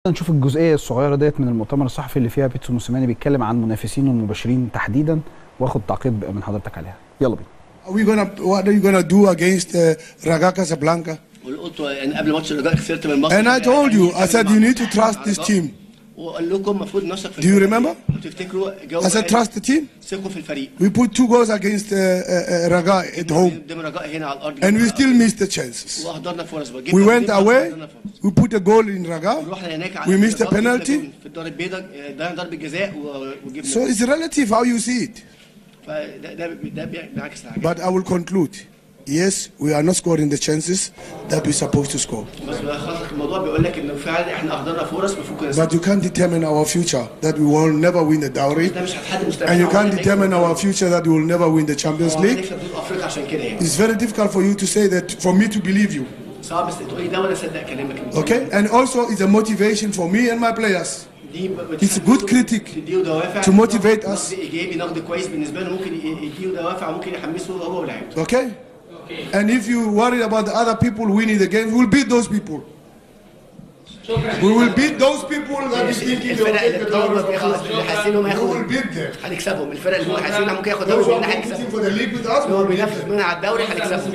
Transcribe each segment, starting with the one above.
نشوف الجزئيه الصغيره ديت من المؤتمر الصحفي اللي فيها بيتسو موسيماني بيتكلم عن منافسينه المباشرين تحديدا، واخد تعقيب من حضرتك عليها. يلا بينا. What are you gonna do against Raga Casablanca? قلت يعني قبل ماتش الرجاء خسرت من مصر. And I told you, I said you need to trust this team. وقال لكم المفروض نثق في Do you remember? وتفتكروا جو. I said trust the team. ثقوا في الفريق. We put 2 goals against Raga at home. قدام الرجاء هنا على الارض. And we still missed the chances. واهدرنا فرص. We went away. We put a goal in Raga. رحنا هناك. We missed a penalty. في الدار البيضاء ضيعنا ضربة جزاء وجبنا. So it's relative how you see it. فده بيعكس الحاجة. But I will conclude. Yes, we are not scoring the chances that we're supposed to score. بس خلاص الموضوع بيقول لك انه فعلا احنا اهدرنا فرص المفروض But you can't determine our future that we will never win the dowry. ده مش هتحدد مستقبل. And you can't determine our future that we will never win the Champions League. نكسب بطولة افريقيا عشان كده يعني. It's very difficult for you to say that, for me to believe you. صعب بس تقولي ده وانا اصدق كلامك. Okay? And also it's a motivation for me and my players. It's a good critic to motivate us. ايجابي نقد كويس بالنسبه له ممكن يديه دوافع وممكن يحمسه هو ولاعيبته. Okay? And if you worry about the other people winning the game, we'll beat those people. We will beat those people that is thinking they will take the dowry from us. We will beat them. هنكسبهم. الفرق اللي هم حاسين انهم ممكن ياخد Those دوري who are مننا competing هنكسبهم. for the league with us, we هو will beat بينافس them. مننا على الدوري هنكسبهم.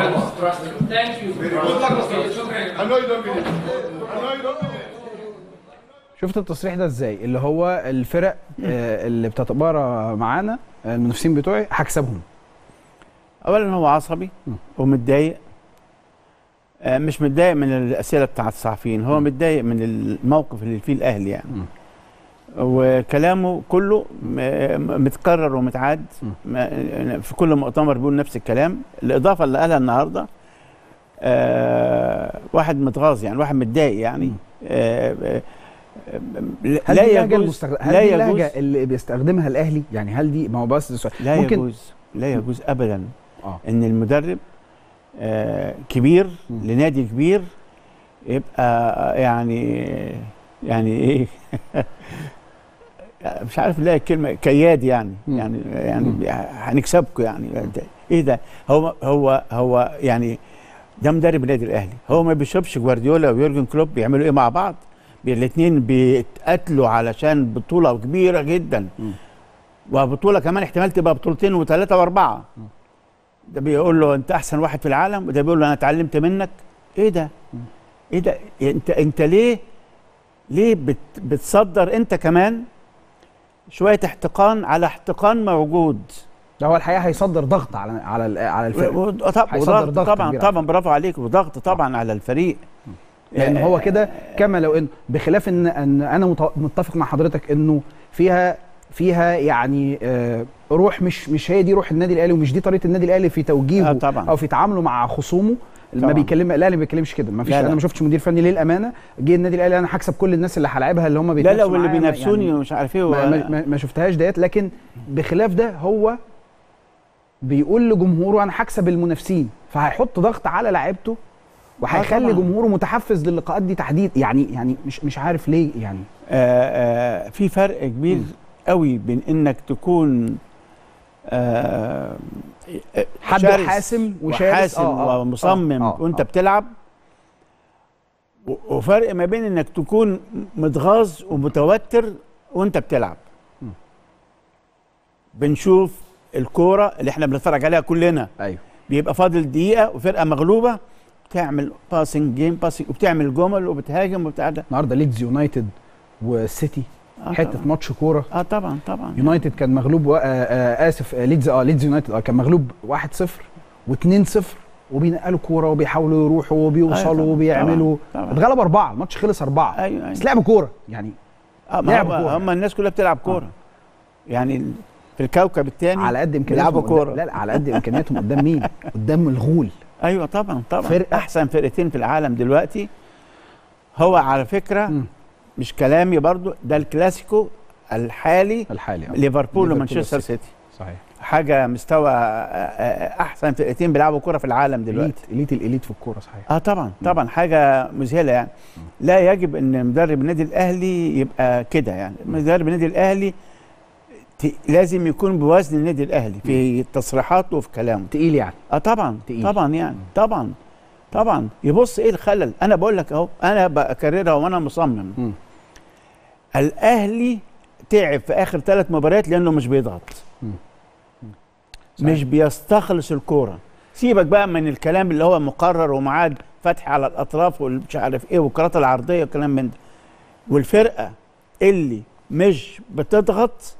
I know you don't believe it. I know you don't believe it. شفت التصريح ده ازاي؟ اللي هو الفرق اللي بتتبارى معانا المنافسين بتوعي هكسبهم. اولا هو عصبي ومتضايق، مش متضايق من الاسئله بتاعت الصحفيين، هو متضايق من الموقف اللي فيه الاهلي يعني. وكلامه كله متكرر ومتعاد في كل مؤتمر بيقول نفس الكلام. الاضافه اللي قالها النهارده واحد متغاظ يعني، واحد متضايق يعني. لا يجوز. هل دي اللهجه اللي بيستخدمها الاهلي يعني؟ هل دي، ما هو بس لا ممكن يجوز، لا يجوز ابدا ان المدرب كبير لنادي كبير يبقى يعني ايه مش عارف الاقي الكلمه، كياد يعني. يعني هنكسبكم يعني. ايه ده؟ هو يعني ده مدرب النادي الاهلي. هو ما بيشوفش جوارديولا ويورجن كلوب بيعملوا ايه مع بعض؟ الاثنين بيتقاتلوا علشان بطوله كبيره جدا، وبطوله كمان احتمال تبقى بطولتين وثلاثه واربعه. ده بيقول له انت احسن واحد في العالم، وده بيقول له انا اتعلمت منك. ايه ده؟ ايه ده؟ انت ليه بتصدر انت كمان شويه احتقان على احتقان موجود؟ ده هو الحقيقه هيصدر ضغط على الفريق. طبعا برافو عليك، وضغط طبعا على الفريق. لان هو كده كما لو ان، بخلاف ان انا متفق مع حضرتك انه فيها يعني روح مش هي دي روح النادي الاهلي، ومش دي طريقه النادي الاهلي في توجيهه او في تعامله مع خصومه. ما بيكلم الاهلي ما بيتكلمش كده. ما فيش، انا ما شفتش مدير فني للامانه جه النادي الاهلي انا هكسب كل الناس اللي هلاعبها اللي هم بيتنافسوا لا واللي بينافسوني يعني ومش عارف ايه. ما شفتهاش ديت. لكن بخلاف ده هو بيقول لجمهوره انا هكسب المنافسين، فهيحط ضغط على لاعيبته وهيخلي جمهوره متحفز للقاءات دي تحديد. يعني مش عارف ليه يعني. في فرق كبير قوي بين انك تكون حد حاسم وشارس ومصمم وانت بتلعب، وفرق ما بين انك تكون متغاظ ومتوتر وانت بتلعب. بنشوف الكوره اللي احنا بنتفرج عليها كلنا. ايوه، بيبقى فاضل دقيقه وفرقه مغلوبه بتعمل باسنج وبتعمل جمل وبتهاجم وبتاع. النهارده ليدز يونايتد والسيتي حته ماتش كوره. طبعا يونايتد كان مغلوب اسف ليدز يونايتد كان مغلوب 1-0 و2-0 وبينقلوا كوره وبيحاولوا يروحوا وبيوصلوا وبيعملوا. اتغلب 4، الماتش خلص 4. أيوة. بس لعبوا كوره يعني. لعبوا كوره. هم الناس كلها بتلعب كوره يعني في الكوكب الثاني على قد امكانياتهم كوره. لا على قد امكانياتهم قدام مين؟ قدام الغول. ايوه طبعا احسن فرقتين في العالم دلوقتي. هو على فكره مش كلامي برضو، ده الكلاسيكو الحالي ليفربول ومانشستر سيتي. صحيح، حاجه مستوى احسن فرقتين بيلعبوا كوره في العالم دلوقتي. الاليت في الكوره. صحيح. طبعا حاجه مذهله يعني. لا يجب ان مدرب النادي الاهلي يبقى كده يعني. مدرب النادي الاهلي لازم يكون بوزن النادي الاهلي في تصريحاته وفي كلامه. تقيل يعني. طبعا تقيل. طبعا يعني طبعا طبعا يبص ايه الخلل. انا بقول لك اهو، انا بكررها وانا مصمم. الاهلي تعب في اخر 3 مباريات لانه مش بيضغط، مش بيستخلص الكوره. سيبك بقى من الكلام اللي هو مقرر ومعاد فتح على الاطراف والمش عارف ايه والكرات العرضيه والكلام من ده. والفرقه اللي مش بتضغط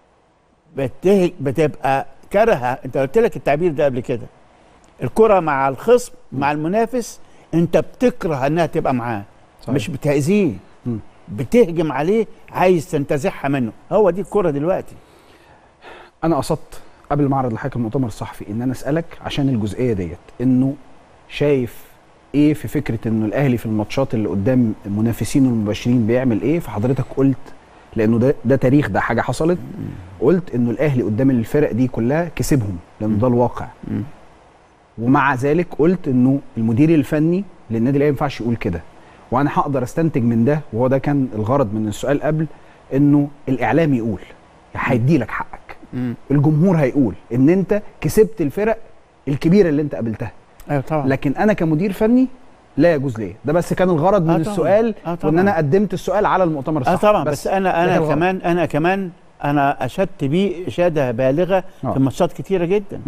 بتبقى كارهه. انت قلت لك التعبير ده قبل كده، الكره مع الخصم مع المنافس انت بتكره انها تبقى معاه، مش بتأذيه، بتهجم عليه، عايز تنتزعها منه. هو دي الكره دلوقتي. انا قصدت قبل معرض لحضرتك المؤتمر الصحفي ان انا اسالك عشان الجزئيه ديت، انه شايف ايه في فكره انه الاهلي في الماتشات اللي قدام منافسينه المباشرين بيعمل ايه. فحضرتك قلت لانه ده تاريخ، ده حاجه حصلت، قلت انه الاهلي قدام الفرق دي كلها كسبهم لانه ده الواقع. ومع ذلك قلت انه المدير الفني للنادي الاهلي ما ينفعش يقول كده. وانا هقدر استنتج من ده، وهو ده كان الغرض من السؤال قبل، انه الاعلام يقول هيدي لك حقك، الجمهور هيقول ان انت كسبت الفرق الكبيره اللي انت قابلتها. ايوه طبعا. لكن انا كمدير فني لا يجوز ليا. ده بس كان الغرض من السؤال، وان انا قدمت السؤال على المؤتمر الصحفي. طبعا. بس انا كمان انا اشدت بيه اشاده بالغه في ماتشات كتيره جدا.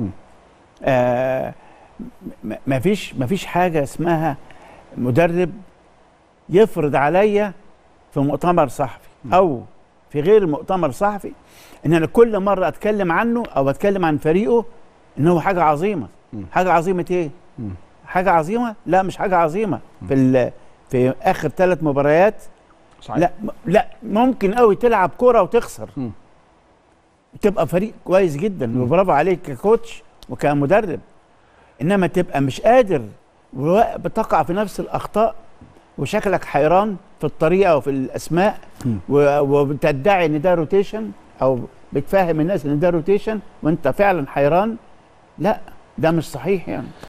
مفيش حاجه اسمها مدرب يفرض عليا في مؤتمر صحفي او في غير مؤتمر صحفي ان انا كل مره اتكلم عنه او اتكلم عن فريقه ان هو حاجه عظيمه. حاجه عظيمه ايه؟ حاجه عظيمه؟ لا مش حاجه عظيمه. في اخر 3 مباريات صحيح. لا ممكن قوي تلعب كوره وتخسر، تبقى فريق كويس جدا وبرافو عليك ككوتش وكمدرب، انما تبقى مش قادر وبتقع في نفس الاخطاء وشكلك حيران في الطريقه وفي الاسماء وبتدعي ان ده روتيشن او بتفهم الناس ان ده روتيشن وانت فعلا حيران. لا ده مش صحيح يعني.